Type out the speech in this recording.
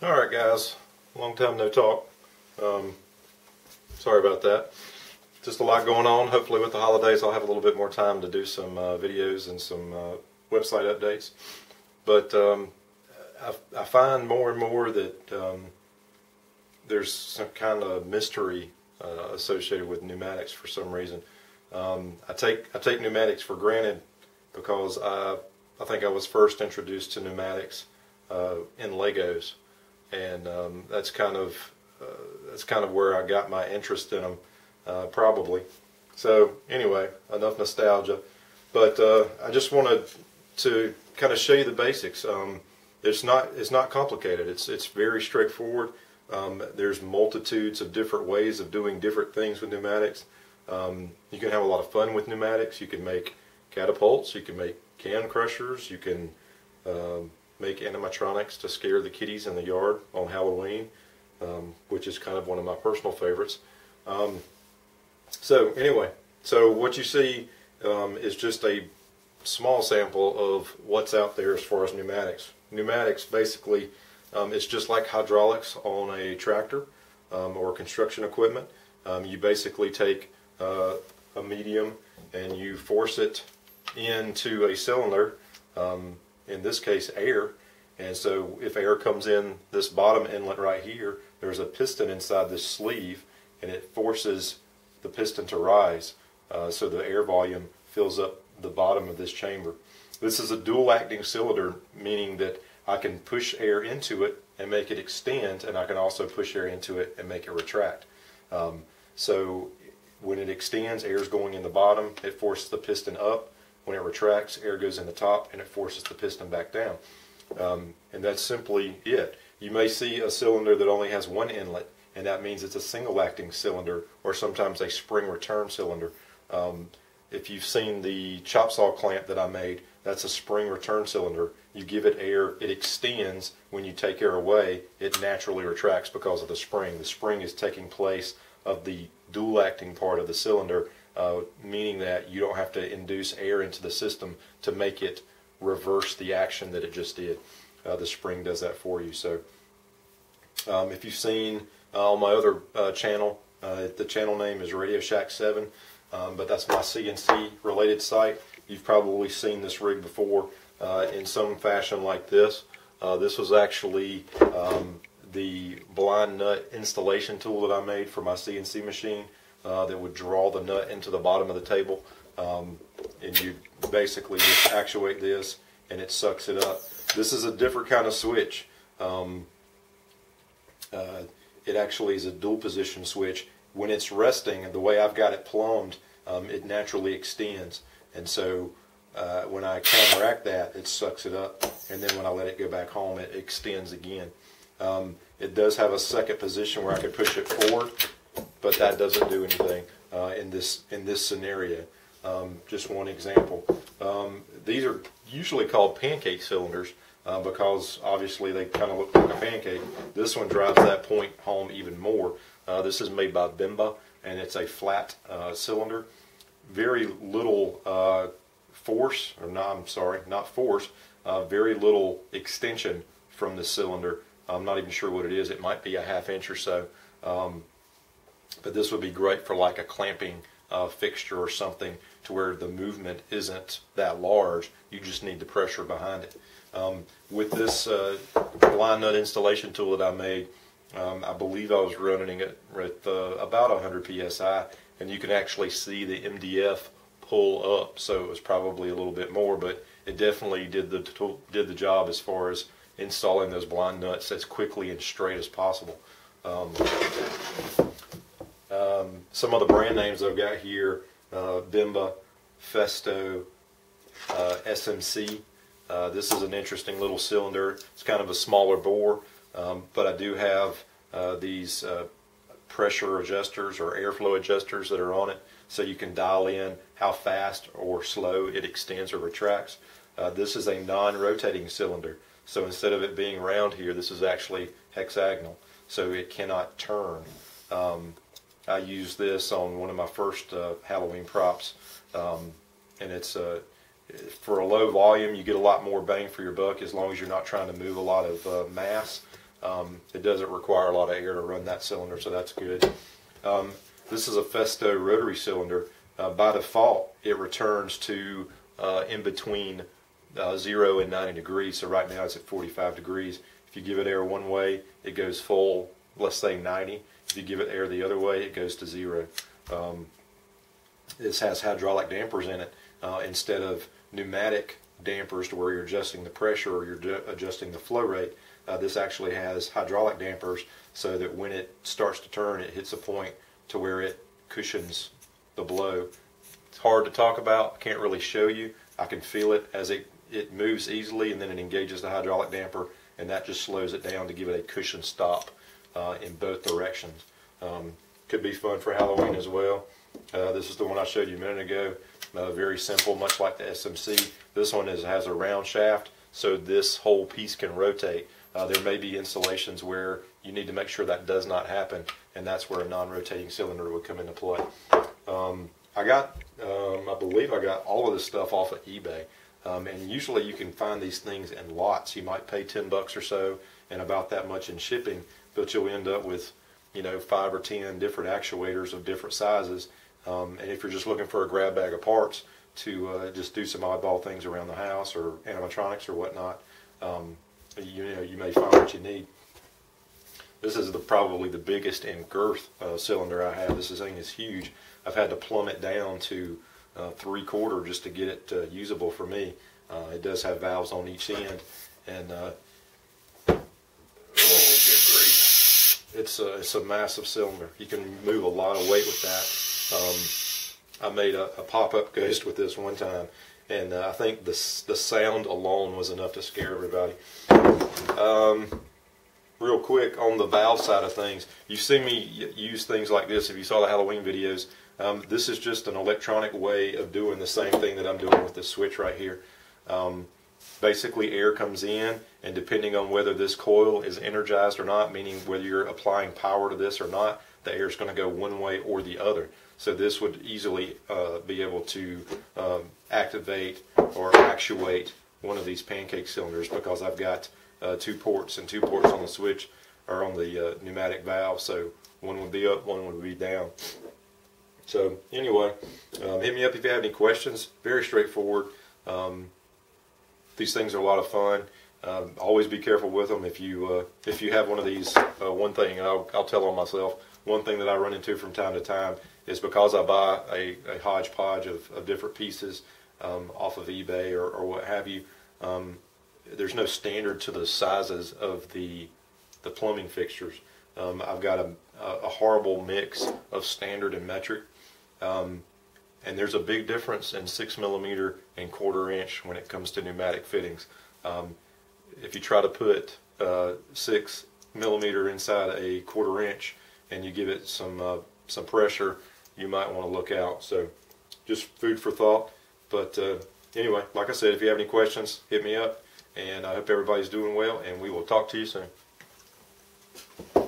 Alright guys, long time no talk. Sorry about that. Just a lot going on. Hopefully with the holidays I'll have a little bit more time to do some videos and some website updates. But I find more and more that there's some kind of mystery associated with pneumatics for some reason. I take pneumatics for granted because I think I was first introduced to pneumatics in Legos, and that's kind of where I got my interest in them, probably. So anyway, enough nostalgia. But I just wanted to kind of show you the basics. It's not complicated. It's very straightforward. There's multitudes of different ways of doing different things with pneumatics. You can have a lot of fun with pneumatics. You can make catapults. You can make can crushers. You can make animatronics to scare the kitties in the yard on Halloween, which is kind of one of my personal favorites. So anyway, so what you see is just a small sample of what's out there as far as pneumatics. Pneumatics basically it's just like hydraulics on a tractor or construction equipment. You basically take a medium and you force it into a cylinder, in this case air, and so if air comes in this bottom inlet right here, there's a piston inside this sleeve, and it forces the piston to rise, so the air volume fills up the bottom of this chamber. This is a dual acting cylinder, meaning that I can push air into it and make it extend, and I can also push air into it and make it retract. So when it extends, air is going in the bottom, it forces the piston up. When it retracts, air goes in the top and it forces the piston back down. And that's simply it. You may see a cylinder that only has one inlet, and that means it's a single acting cylinder, or sometimes a spring return cylinder. If you've seen the chop saw clamp that I made, that's a spring return cylinder. You give it air, it extends. When you take air away, it naturally retracts because of the spring. The spring is taking place of the dual acting part of the cylinder, meaning that you don't have to induce air into the system to make it reverse the action that it just did. The spring does that for you. So if you've seen on my other channel, the channel name is Radio Shack 7, but that's my CNC related site. You've probably seen this rig before in some fashion like this. This was actually the blind nut installation tool that I made for my CNC machine that would draw the nut into the bottom of the table, and you basically just actuate this and it sucks it up. This is a different kind of switch. It actually is a dual position switch. When it's resting, the way I've got it plumbed, it naturally extends, and so when I counteract that, it sucks it up, and then when I let it go back home, it extends again. It does have a second position where I could push it forward, but that doesn't do anything in this scenario. Just one example. These are usually called pancake cylinders because obviously they kind of look like a pancake. This one drives that point home even more. This is made by Bimba, and it's a flat cylinder. Very little force, or no, I'm sorry, not force. Very little extension from the cylinder. I'm not even sure what it is. It might be a ½ inch or so. But this would be great for like a clamping fixture or something, to where the movement isn't that large. You just need the pressure behind it. With this blind nut installation tool that I made, I believe I was running it at about 100 psi, and you can actually see the MDF pull up. So it was probably a little bit more, but it definitely did the job as far as installing those blind nuts as quickly and straight as possible. Some of the brand names I've got here: Bimba, Festo, SMC. This is an interesting little cylinder. It's kind of a smaller bore, but I do have these pressure adjusters or airflow adjusters that are on it, so you can dial in how fast or slow it extends or retracts. This is a non-rotating cylinder, so instead of it being round here, this is actually hexagonal, so it cannot turn. I used this on one of my first Halloween props, and it's for a low volume, you get a lot more bang for your buck as long as you're not trying to move a lot of mass. It doesn't require a lot of air to run that cylinder, so that's good. This is a Festo rotary cylinder. By default, it returns to in between 0 and 90 degrees, so right now it's at 45 degrees. If you give it air one way, it goes full, let's say 90. If you give it air the other way, it goes to 0. This has hydraulic dampers in it instead of pneumatic dampers to where you're adjusting the pressure or you're adjusting the flow rate. This actually has hydraulic dampers so that when it starts to turn, it hits a point to where it cushions the blow. It's hard to talk about, can't really show you. I can feel it as it moves easily, and then it engages the hydraulic damper, and that just slows it down to give it a cushion stop in both directions. Could be fun for Halloween as well. This is the one I showed you a minute ago. Very simple, much like the SMC. This one has a round shaft, so this whole piece can rotate. There may be installations where you need to make sure that does not happen, and that's where a non-rotating cylinder would come into play. I believe I got all of this stuff off of eBay, and usually you can find these things in lots. You might pay $10 or so and about that much in shipping, but you'll end up with 5 or 10 different actuators of different sizes. And if you're just looking for a grab bag of parts to just do some oddball things around the house or animatronics or whatnot, you may find what you need. This is probably the biggest in girth cylinder I have. This thing is huge. I've had to plumb it down to 3/4 just to get it usable for me. It does have valves on each end, and oh, good grief. It's a massive cylinder. You can move a lot of weight with that. I made a pop-up ghost with this one time, and I think the sound alone was enough to scare everybody. Real quick, on the valve side of things, you've seen me use things like this if you saw the Halloween videos. This is just an electronic way of doing the same thing that I'm doing with this switch right here. Basically, air comes in, and depending on whether this coil is energized or not, meaning whether you're applying power to this or not, the air is going to go one way or the other. So this would easily be able to activate or actuate one of these pancake cylinders, because I've got 2 ports, and 2 ports on the switch are on the pneumatic valve, so one would be up, one would be down. So anyway, hit me up if you have any questions. Very straightforward. These things are a lot of fun. Always be careful with them. If you have one of these, one thing, and I'll tell on myself, one thing that I run into from time to time is because I buy a hodgepodge of different pieces off of eBay or what have you. There's no standard to the sizes of the plumbing fixtures. I've got a horrible mix of standard and metric, and there's a big difference in 6mm and 1/4 inch when it comes to pneumatic fittings. If you try to put 6mm inside a 1/4 inch and you give it some pressure, you might want to look out. So just food for thought. But anyway, like I said, if you have any questions, hit me up. And I hope everybody's doing well, and we will talk to you soon.